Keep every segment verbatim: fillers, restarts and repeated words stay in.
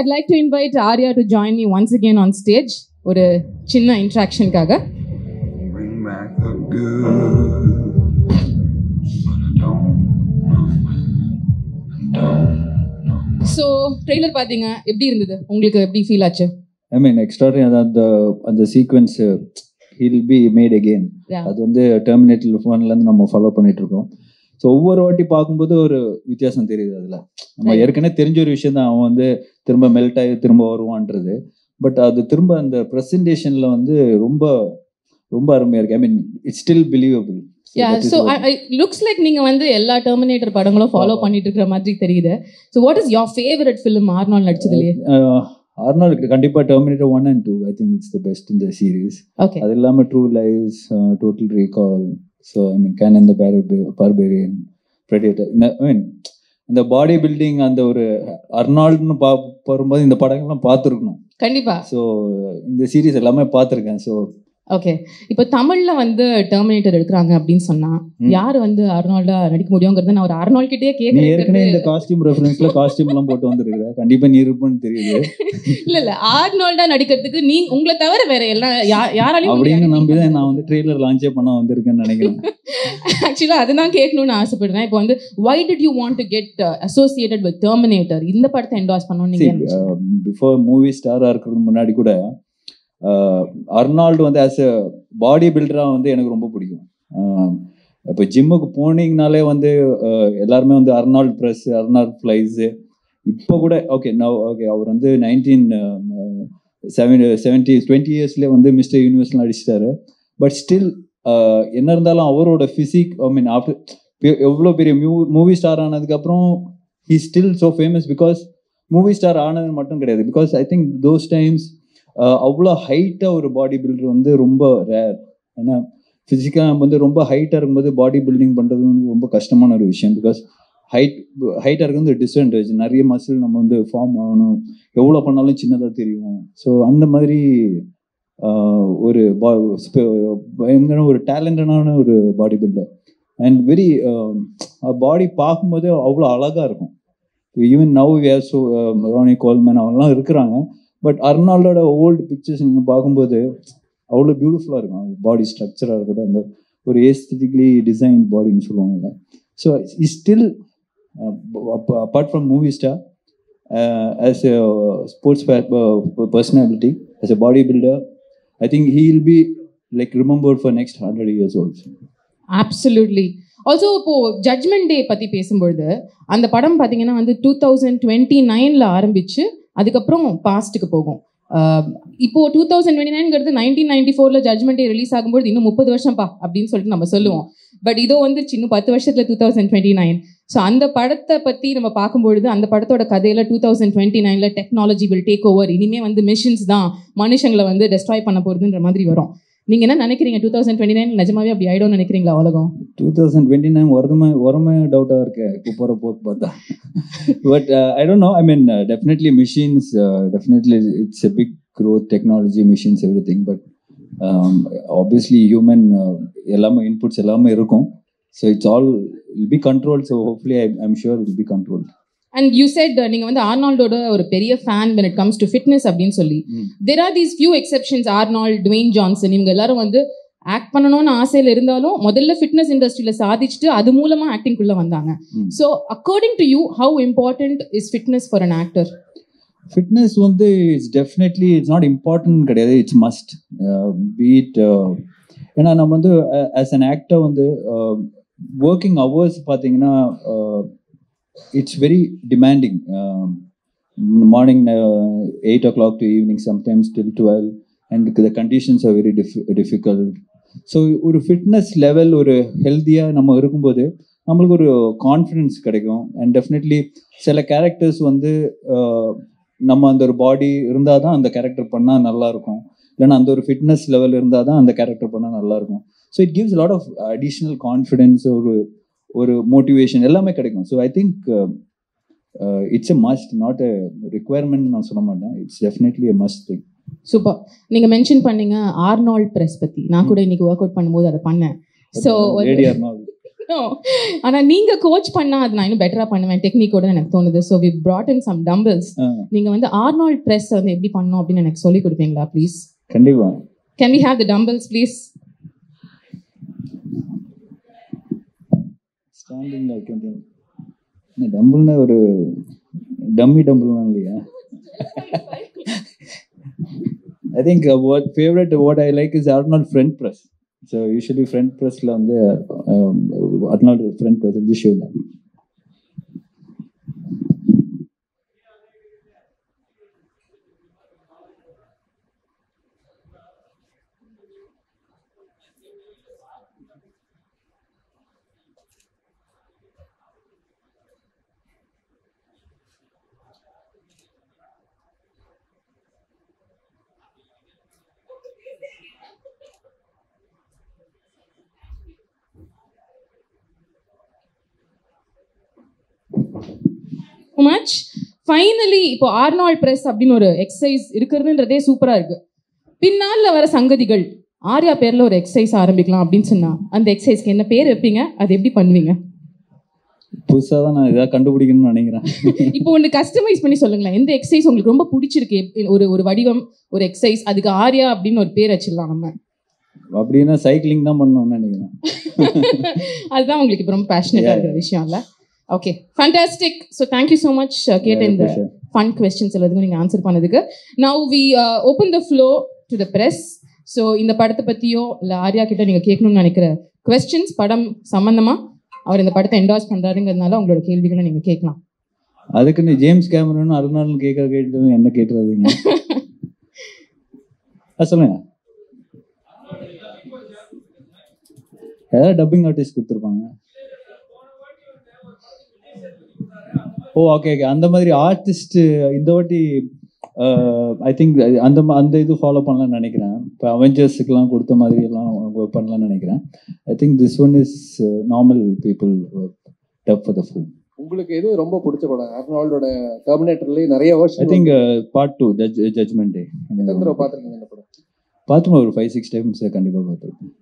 I'd like to invite Arya to join me once again on stage. ஒரு சின்ன இன்ட்ராக்ஷனுக்காக. Bring back the good, but I don't know when, I don't know. So trailer பாத்தீங்க, எப்படி இருந்தது உங்களுக்கு? எப்படி feel ஆச்சு? I mean extraordinary அந்த அந்த sequence he'll be made again. அது வந்து டெர்மினேட்டர் ஒன்ல இருந்து நம்ம ஃபாலோ பண்ணிட்டு இருக்கோம். ஸோ ஒவ்வொரு வாட்டி பார்க்கும்போது ஒரு வித்தியாசம் தெரியுது. அதில் நம்ம ஏற்கனவே தெரிஞ்ச ஒரு விஷயம் தான், அவன் வந்து திரும்ப மெல்ட் ஆகி திரும்ப வருவான்றது. பட் அது திரும்ப அந்த ப்ரெசன்டேஷனில் வந்து ரொம்ப ரொம்ப அருமையாக இருக்கு. I mean it's still believable. Yeah, so I, I looks like நீங்க வந்து எல்லா டெர்மினேட்டர் படங்களும் ஃபாலோ பண்ணிட்டு இருக்கிற மாதிரி தெரியுது. So what is your favorite film Arnold நடிச்சதுலயே? ஆர்னால்ட் கண்டிப்பா Terminator one and two. I think it's the best in the series. அது இல்லாமல் True Lies, Total Recall, so I mean can இந்த பார்பேரியன், ப்ரெடேட்டர். ஐ மீன் இந்த body building அந்த ஒரு அர்னால்டுன்னு பா வரும்போது இந்த படங்கள்லாம் பார்த்துருக்கணும் கண்டிப்பா. ஸோ இந்த சீரீஸ் எல்லாமே பார்த்துருக்கேன். ஸோ ஓகே, இப்போ தமிழ்ல வந்து டெர்மினேட்டர் எடுக்கிறாங்க அப்படின்னு சொன்னா யாரு வந்து அர்னால்டா நடிக்க முடியுங்கிறது நான் ஒரு அர்னால்ட் கிட்டே கேட்கிறேன். ஏற்கனவே இந்த காஸ்டியூம் ரெஃபரன்ஸ்ல காஸ்டியூம் எல்லாம் போட்டு வந்திருக்கிற, கண்டிப்பா நீ இருப்பேன்னு தெரியுது. இல்ல இல்ல அர்னால்டா நடிக்கிறதுக்கு நீ உங்களை தவிர வேற எல்லாம் யாராலையும் அப்படின்னு நம்பிதான் நான் வந்து ட்ரெய்லர் லான்ச்சே பண்ண வந்திருக்கேன்னு நினைக்கிறேன். ஆக்சுவலா அதுதான் கேட்கணும்னு ஆசைப்படுறேன். இப்போ வந்து why did you want to get uh, associated with Terminator? இந்த படத்தை என்டாஸ் பண்ணனும் நீங்க பிஃபோர் மூவி ஸ்டாரா இருக்கிறதுக்கு முன்னாடி கூட அர்னால்டு வந்து ஆஸ் அ பாடி பில்டராக வந்து எனக்கு ரொம்ப பிடிக்கும். இப்போ ஜிம்முக்கு போனீங்கனாலே வந்து எல்லாருமே வந்து அர்னால்ட் ப்ரெஸ், அர்னால்ட் ஃப்ளைஸு. இப்போ கூட ஓகே நான் ஓகே அவர் வந்து நைன்டீன் செவன் செவன்டி டுவெண்ட்டி இயர்ஸ்லேயே வந்து மிஸ்டர் யூனிவர்ஸ்லாம் அடிச்சிட்டாரு. பட் ஸ்டில் என்ன இருந்தாலும் அவரோட ஃபிசிக், ஐ மீன் ஆஃப்டர் எவ்வளோ பெரிய மூ மூவி ஸ்டார் ஆனதுக்கப்புறம் he still so famous. Because movie star ஆனது மட்டும் கிடையாது, because I think those times அவ்வளோ ஹைட்டாக ஒரு பாடி பில்டர் வந்து ரொம்ப ரேர். ஏன்னா ஃபிசிக்காக வந்து ரொம்ப ஹைட்டாக இருக்கும்போது பாடி பில்டிங் பண்ணுறது வந்து ரொம்ப கஷ்டமான ஒரு விஷயம். பிகாஸ் ஹைட் ஹைட்டாக இருக்கிறது டிஸ்அட்வான்டேஜ். நிறைய மசில் நம்ம வந்து ஃபார்ம் ஆகணும், எவ்வளோ பண்ணாலும் சின்னதாக தெரியும். ஸோ அந்த மாதிரி ஒரு பயங்கர ஒரு டேலண்டடான ஒரு body builder. And very body பார்க்கும்போதே அவ்வளோ அழகாக இருக்கும். Even now we have so Ronnie Coleman அவங்கெல்லாம் இருக்கிறாங்க. பட் அர்னால்டோட ஓல்டு பிக்சர்ஸ் நீங்கள் பார்க்கும்போது அவ்வளோ பியூட்டிஃபுல்லாக இருக்கும். பாடி ஸ்ட்ரக்சராக இருக்கட்டும், அந்த ஒரு ஏஸ்தட்டிக்லி டிசைன் பாடின்னு சொல்லுவாங்க. So is still apart from movie star, as a sports personality, as a body builder, I think he will be like remembered for next hundred years also. Absolutely. Also இப்போ Judgment Day பற்றி பேசும்பொழுது அந்த படம் பார்த்தீங்கன்னா வந்து two thousand twenty நைனில் ஆரம்பிச்சு அதுக்கப்புறம் பாஸ்ட்டுக்கு போகும். இப்போ டூ தௌசண்ட் டுவெண்ட்டி நைன்ங்கிறது நைன்டீன் நைன்டி ஃபோர்ல ஜட்மெண்ட் டே ரிலீஸ் ஆகும்போது இன்னும் முப்பது வருஷம் பா அப்படின்னு சொல்லிட்டு நம்ம சொல்லுவோம். பட் இதோ வந்து இன்னும் பத்து வருஷத்துல two thousand twenty nine. So அந்த படத்தை பற்றி நம்ம பார்க்கும்பொழுது அந்த படத்தோட கதையில டூ தௌசண்ட் டுவெண்ட்டி நைன்ல டெக்னாலஜி வில் டேக் ஓவர், இனிமே வந்து மிஷின்ஸ் தான் மனுஷங்களை வந்து டெஸ்ட்ராய் பண்ண போறதுன்ற மாதிரி வரும். நீங்க என்ன நினைக்கிறீங்க? டூ தௌசண்ட் டுவெண்ட்டி நைன் நிஜமாவே அப்படி ஆயிடும் நினைக்கிறீங்களா உலகம்? டூ தௌசண்ட் டுவெண்ட்டி நைன் வரதுமே வரமே டவுட்டாக இருக்கு இப்போ போகிற போக்கு பார்த்தா. But I don't know, I mean definitely machines, definitely it's a big growth, technology, machines, everything. But um, obviously human uh, எல்லாமே inputs எல்லாமே இருக்கும். So it's all will be controlled. So hopefully I, I'm sure it will be controlled. And you said uh, நீங்க வந்து ஆர்னால்டோட ஒரு பெரிய fan when it comes to fitness அப்படின்னு சொல்லி. There are these few exceptions, Arnold, Dwayne Johnson, இவங்க எல்லாரும் வந்து ஆக்ட் பண்ணணும்னு ஆசையில் இருந்தாலும் முதல்ல ஃபிட்னஸ் இண்டஸ்ட்ரியில் சாதிச்சுட்டு அது மூலமா ஆக்டிங்குள்ள வந்தாங்க. So according to you how important is fitness for an actor? Fitness வந்து it's definitely it's not important கிடையாது, இட்ஸ் மஸ்ட் பீட். ஏன்னா நம்ம வந்து ஆஸ் அன் ஆக்டர் வந்து ஒர்க்கிங் ஹவர்ஸ் பார்த்தீங்கன்னா it's very demanding. Morning eight o'clock to evening sometimes till twelve, and the conditions are very டிஃபி difficult. So ஒரு fitness level ஒரு ஹெல்த்தியாக நம்ம இருக்கும்போது நம்மளுக்கு ஒரு கான்ஃபிடென்ஸ் கிடைக்கும். அண்ட் டெஃபினெட்லி சில கேரக்டர்ஸ் வந்து நம்ம அந்த ஒரு பாடி இருந்தால் தான் அந்த கேரக்டர் பண்ணால் நல்லாயிருக்கும், இல்லைன்னா அந்த ஒரு ஃபிட்னஸ் லெவல் இருந்தால் தான் அந்த கேரக்டர் பண்ணால் நல்லாயிருக்கும். So it gives lot of additional confidence, ஒரு ஒரு மோட்டிவேஷன் எல்லாமே கிடைக்கும். So I think it's a must, not a requirement நான் சொல்ல மாட்டேன். It's definitely a must thing. Super. நீங்க மென்ஷன் பண்ணீங்க ஆர்னால்ட் பிரஸ் பத்தி. நான் கூட இன்னைக்கு ஒர்க் அவுட் பண்ணும்போது அதை பண்ணேன். ஸோ லேடி ஆர்னால்ட் ஆனா நீங்க கோச் பண்ணா அது நான் இன்னும் பெட்டரா பண்ணுவேன் டெக்னிக்கோட எனக்கு தோணுது. So we brought in some dumbbells. நீங்க வந்து ஆர்னால்ட் பிரஸ் வந்து எப்படி பண்ணணும் அப்படின்னு எனக்கு சொல்லி கொடுப்பீங்களா ப்ளீஸ்? கண்டிப்பா. Can we have the dumbbells please? Standing like இந்த டம்பிள்னா ஒரு டம்மி டம்பிள்லாம் இல்லையா? I think uh, what favorite what I like is Arnold front press. So usually front press la வந்து um, Arnold front press will show that. Much finally இப்போ Arnold press அப்படின்னு ஒரு exercise இருக்கிறதுன்றதே சூப்பரா இருக்கு. பின்னால வர சங்கதிகள் ஆர்யா பேர்ல ஒரு எக்ஸசைஸ் ஆரம்பிக்கலாம் அப்படின்னு சொன்னா அந்த எக்ஸசைஸ்க்கு என்ன பேர் வைப்பீங்க? அது எப்படி பண்ணுவீங்க? புதுசா தான் நான் இதை கண்டுபிடிக்கணும்னு நினைக்கிறேன். இப்போ ஒன்று கஸ்டமைஸ் பண்ணி சொல்லுங்களேன். எந்த எக்ஸசைஸ் உங்களுக்கு ரொம்ப பிடிச்சிருக்கு? ஒரு ஒரு வடிவம், ஒரு எக்ஸசைஸ், அதுக்கு ஆர்யா அப்படின்னு ஒரு பேர் வச்சிடலாம் நம்ம. அப்படின்னா சைக்கிளிங் தான் பண்ணணும்னு நினைக்கிறேன். அதுதான் உங்களுக்கு இப்போ ரொம்ப பேஷனேட்டா இருக்கிற விஷயம் இல்லை? Okay, fantastic. So thank you so much கேட்ட இந்த ஃபன் கொஸ்டின்ஸ் எல்லாத்துக்கும் நீங்கள் ஆன்சர் பண்ணதுக்கு. Now we open the floor to the press. So இந்த படத்தை பற்றியோ இல்லை ஆர்யா கிட்ட நீங்கள் கேட்கணும்னு நினைக்கிற கொஸ்டின்ஸ் படம் சம்மந்தமாக, அவர் இந்த படத்தை என்டாஸ் பண்ணுறாருங்கிறதுனால உங்களோட கேள்விகளை நீங்கள் கேட்கலாம். அதுக்கு நீ ஜேம்ஸ் கேமரன் அருணாள் கேட்க கேட்டு என்ன கேட்டுறதுங்க? சொல்லுங்க. ஏதாவது டப்பிங் ஆர்டிஸ்ட் கொடுத்துருப்பாங்க. ஓ ஓகே ஓகே, அந்த மாதிரி ஆர்டிஸ்ட் இந்த வாட்டி ஐ திங்க் அந்த அந்த இது ஃபாலோ பண்ணலாம்னு நினைக்கிறேன். இப்போ அவெஞ்சர்ஸுக்கெலாம் கொடுத்த மாதிரி எல்லாம் பண்ணலாம்னு நினைக்கிறேன். I think this one is normal people dub for the film. உங்களுக்கு எது ரொம்ப பிடிச்ச படம்? அர்னால்டோட டெர்மினேட்டர்லேயே நிறைய version. I think part two judge Judgment Day. எத்தனை தடவை பார்த்துருக்கீங்க இந்த படம்? பார்த்துமா ஒரு ஃபைவ் சிக்ஸ் டைம்ஸ் கண்டிப்பாக பார்த்துருக்கேன்.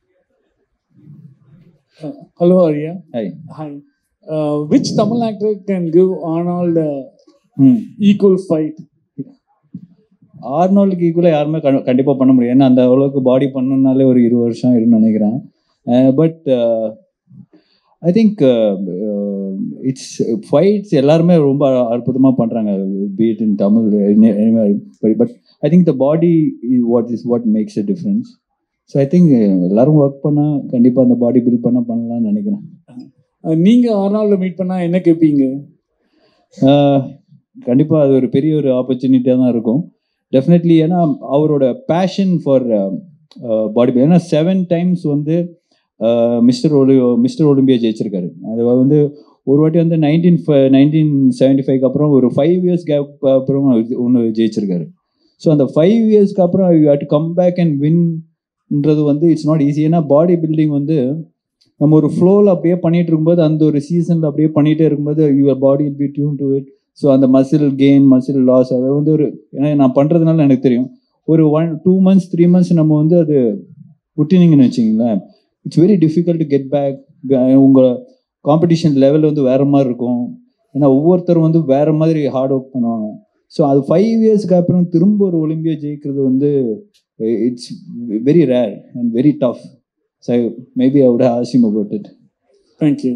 Hello Arya. Hi. Hi. Uh, which Tamil actor can give Arnold uh, hmm. equal fight? ஆர்னால்டுக்கு ஈக்குவலாக யாருமே கண்டிப்பாக பண்ண முடியும். ஏன்னா அந்த அளவுக்கு பாடி பண்ணனாலே ஒரு இருபது வருஷம் இருக்குன்னு நினைக்கிறேன். But I think it's fights எல்லாருமே ரொம்ப அற்புதமாக பண்ணுறாங்க, beat in Tamil. But I think the body what is what makes a difference. So I think எல்லாரும் ஒர்க் பண்ணால் கண்டிப்பாக அந்த பாடி பில்ட் பண்ண பண்ணலாம்னு நினைக்கிறேன். நீங்கள் ஆர்னால்டை மீட் பண்ணால் என்ன கேட்பீங்க? கண்டிப்பாக அது ஒரு பெரிய ஒரு ஆப்பர்ச்சுனிட்டியாக தான் இருக்கும் டெஃபினெட்லி. ஏன்னா அவரோட பேஷன் ஃபார் பாடி பில்ட், ஏன்னா செவன் டைம்ஸ் வந்து மிஸ்டர் ஒலி மிஸ்டர் ஒலிம்பியா ஜெயிச்சிருக்காரு. அது வந்து ஒரு வாட்டி வந்து நைன்டீன் நைன்டீன் செவன்டி ஃபைவ்க்கு அப்புறம் ஒரு ஃபைவ் இயர்ஸ் கேப் அப்புறம் ஒன்று ஜெயிச்சிருக்காரு. ஸோ அந்த ஃபைவ் இயர்ஸ்க்கு அப்புறம் you have to come back and வின்ன்றது வந்து இட்ஸ் நாட் ஈஸி. ஏன்னா பாடி பில்டிங் வந்து நம்ம ஒரு ஃப்ளோவில் அப்படியே பண்ணிகிட்டு இருக்கும்போது, அந்த ஒரு சீசனில் அப்படியே பண்ணிகிட்டே இருக்கும்போது your body be tune to it. So அந்த மசில் கெயின் மசில் லாஸ் அதை வந்து ஒரு, ஏன்னா நான் பண்ணுறதுனால எனக்கு தெரியும், ஒரு one two months three months நம்ம வந்து அது விட்டினீங்கன்னு வச்சிங்களேன், it's very difficult to get back. உங்கள் காம்படிஷன் லெவல் வந்து வேறு மாதிரி இருக்கும். ஏன்னா ஒவ்வொருத்தரும் வந்து வேறு மாதிரி ஹார்ட் ஒர்க் பண்ணுவாங்க. ஸோ அது ஃபைவ் இயர்ஸ்க்கு அப்புறம் திரும்ப ஒரு ஒலிம்பியா ஜெயிக்கிறது வந்து it's very rare and very tough. So maybe I would ask him about it. Thank you.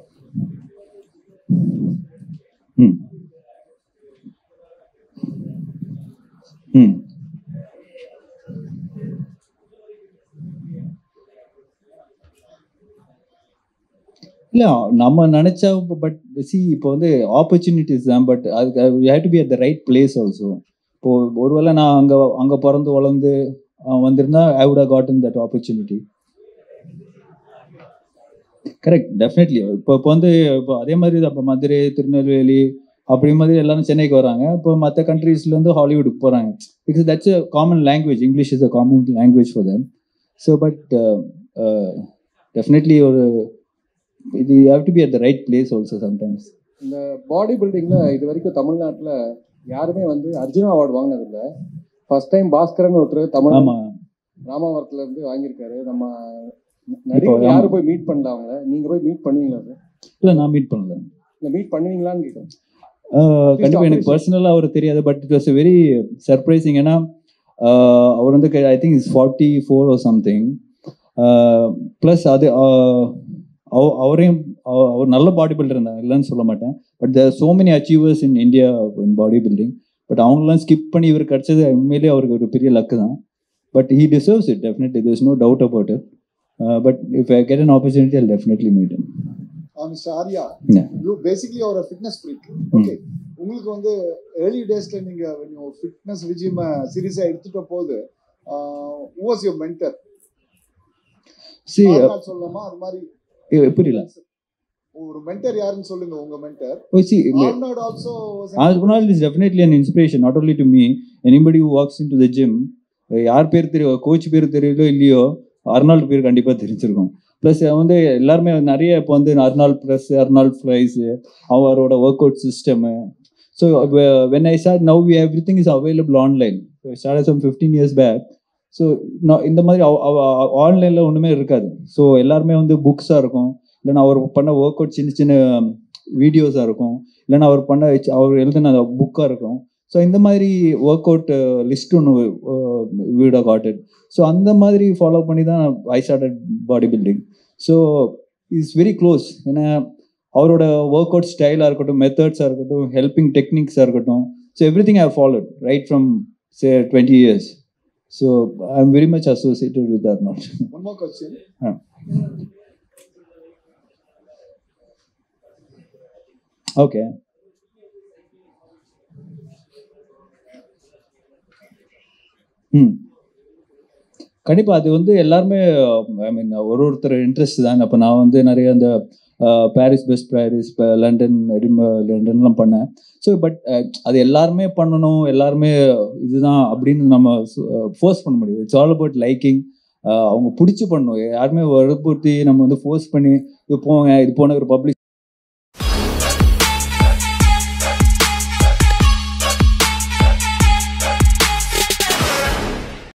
Hmm. Hmm. இல்லை நம்ம நினச்சா, பட் சி இப்போ வந்து ஆப்பர்ச்சுனிட்டிஸ் தான். பட் அதுக்கு you have to be at the right place also. இப்போது ஒருவேளை நான் அங்கே அங்கே பிறந்து வளர்ந்து வந்திருந்தா I would have gotten that opportunity. Correct, definitely. இப்போ இப்போ வந்து இப்போ அதே மாதிரி தான். இப்போ மதுரை, திருநெல்வேலி அப்படி மாதிரி எல்லாரும் சென்னைக்கு வராங்க. இப்போ மற்ற கண்ட்ரீஸ்லேருந்து ஹாலிவுட்டுக்கு போகிறாங்க. Because that's a common language. English is a common language for them. So but definitely ஒரு இது you have to be at the right place also sometimes. இந்த பாடி பில்டிங்கில் இது வரைக்கும் தமிழ்நாட்டில் யாருமே வந்து அர்ஜுனா அவார்டு வாங்கினதில்லை. ஃபர்ஸ்ட் டைம் பாஸ்கரன் ஒருத்தர் தமிழ் ராமாவரத்துலேருந்து வாங்கியிருக்காரு. நம்ம நடிகர் யாரும் போய் மீட் பண்ணல அவங்க, நீங்க போய் மீட் பண்ணுவீங்களா சார்? இல்லை, நான் மீட் பண்ணல. இல்லை, மீட் பண்ணுவீங்களான்னு கேட்குறேன். கண்டிப்பாக எனக்கு பர்சனலாக அவர் தெரியாது, but it was very surprising. ஏன்னா அவர் வந்து I think is forty four or something. Plus அது அவரையும் அவர் நல்ல பாடி பில்டர் இருந்தாங்க, இல்லைன்னு சொல்ல மாட்டேன். But there so many achievers in India in body building. But அவங்களெலாம் ஸ்கிப் பண்ணி இவர் கிடச்சது உண்மையிலேயே அவருக்கு ஒரு பெரிய லக்கு தான். But he deserves it, definitely. There's no doubt about it. Uh, but if I get an opportunity, I'll definitely meet him. Uh, Mister Arya, Yeah. you basically are a fitness freak. Okay. உங்களுக்கு வந்து early daysல நீங்க when you fitness regime series எடுத்துட்ட போது who was your mentor? See, Arnold சொல்லலாமா? அது மாதிரி புரியல. ஒரு மென்டர் யாருன்னு சொல்லுங்க, உங்க mentor. Oh, see, Arnold also was Arnold is definitely an inspiration, not only to me. Anybody who walks into the gym, யார் பேர் தெரியும், கோச் பேர் தெரியலோ இல்லையோ, அர்னால்டு பேர் கண்டிப்பாக தெரிஞ்சிருக்கும். ப்ளஸ் வந்து எல்லாருமே நிறைய இப்போ வந்து அர்னால்ட் ப்ரெஸ், அர்னால்ட் ஃப்ரைஸு, அவரோட work out system. So when I start now we everything is available online. Start some fifteen years back. So நான் இந்த மாதிரி ஆன்லைனில் ஒன்றுமே இருக்காது. ஸோ எல்லாருமே வந்து புக்ஸாக இருக்கும், இல்லைன்னா அவர் பண்ண ஒர்க் அவுட் சின்ன சின்ன வீடியோஸாக இருக்கும், இல்லைன்னா அவர் பண்ண அவர் எழுதின புக்காக இருக்கும். ஸோ இந்த மாதிரி ஒர்க் அவுட் லிஸ்ட் ஒன்று வீடாக காட்டட். ஸோ அந்த மாதிரி ஃபாலோ பண்ணி தான் I started body building. So it's very close. ஏன்னா அவரோட ஒர்க் அவுட் ஸ்டைலாக இருக்கட்டும், மெத்தட்ஸாக இருக்கட்டும், ஹெல்பிங் டெக்னிக்ஸாக இருக்கட்டும், so everything I followed right from say twenty years. So I am very much associated with Arnold. One more question. Okay. ம் கண்டிப்பாக அது வந்து எல்லாருமே ஐ மீன் ஒரு ஒருத்தர் இன்ட்ரெஸ்ட் தான். அப்போ நான் வந்து நிறைய அந்த பாரிஸ் பெஸ்ட் பாரிஸ், இப்போ லண்டன் எடின்பர்க் லண்டன்லாம் பண்ணேன். ஸோ பட் அது எல்லாருமே பண்ணணும், எல்லாருமே இதுதான் அப்படின்னு நம்ம ஃபோர்ஸ் பண்ண முடியாது. It's all about liking. அவங்க பிடிச்சி பண்ணணும். யாருமே வற்புறுத்தி நம்ம வந்து ஃபோர்ஸ் பண்ணி இது போங்க இது போன ஒரு பப்ளிக்